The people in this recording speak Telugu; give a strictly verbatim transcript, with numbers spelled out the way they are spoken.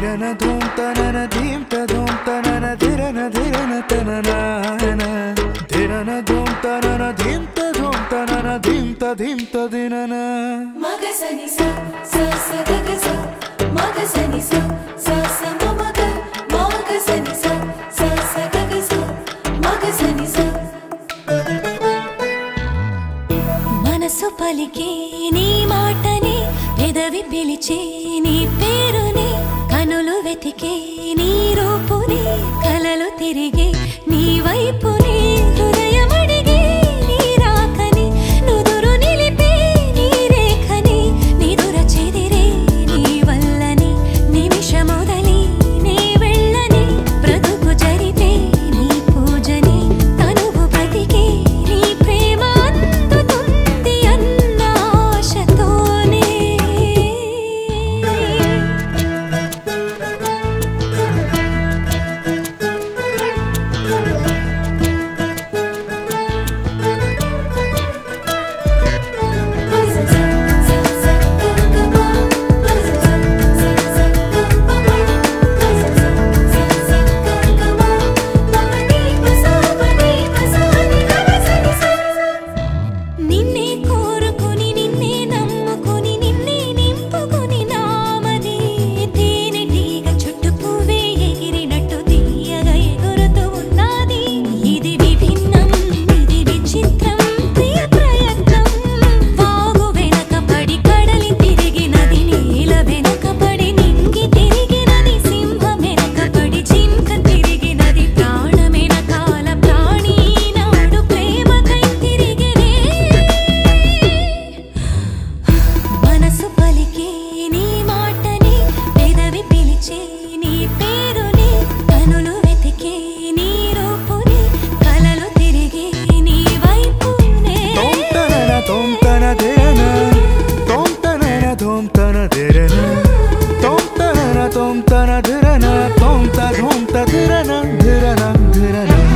धिरना धूम तनना धीम ता धूम तनना धिरना धिरना तनना धिरना धूम तनना धीम ता धूम तनना धीम ता धीम ता धिरना मगसनि सा सा सा ग सा मगसनि सा सा सा म ग मगसनि सा सा सा ग सा मगसनि सा మనసు పలికే నీ మాటనే పెదవి పిలిచే నీ పేరునే కనులు వెతికే నీ రూపునే కలలు తిరిగే నీ వైపునే హృదయం అడిగే నీ రాకని నుదురు నిలిపే నీ రేఖని నిదుర చెదిరే నీ వల్లని నిమిషమొదలి నీ వెళ్ళని బ్రతుకు జరిపే నీ పూజని తనువు బ్రతికే నీ ప్రేమ అందుతుంది అన్న ఆశతోనే నిన్నే కోరుకుని నిన్నే నమ్ముకుని నిన్నే నింపుకుని నామది తేనెటీగ చుట్టూ పువ్వే ఎగిరినట్టు తీయగా ఎగురుతూ ఉన్నది ఇది విభిన్నం ఇది విచిత్రం ప్రియ ప్రయత్నం వాగు వెనక పడి కడలి తిరిగినది నీల వెనక పడి నింగి తిరిగినది సింహం వెనక పడి జింక తిరిగినది ప్రాణమెనకాల ప్రాణి నాడు ప్రేమకై తిరిగినే మనసు పలికే నీ మాటనే పెదవి పిలిచే నీ పేరునే కనులు వెతికే నీ రూపునే కలలు తిరిగే నీ వైపునే తోం తనన తోం తన ధిరనా తోం తనన తోం తన ధిరనా తోం తనన తోం తన ధిరనా తోం తా ధూమ్ తా ధిరనా ధిరనా ధిరనా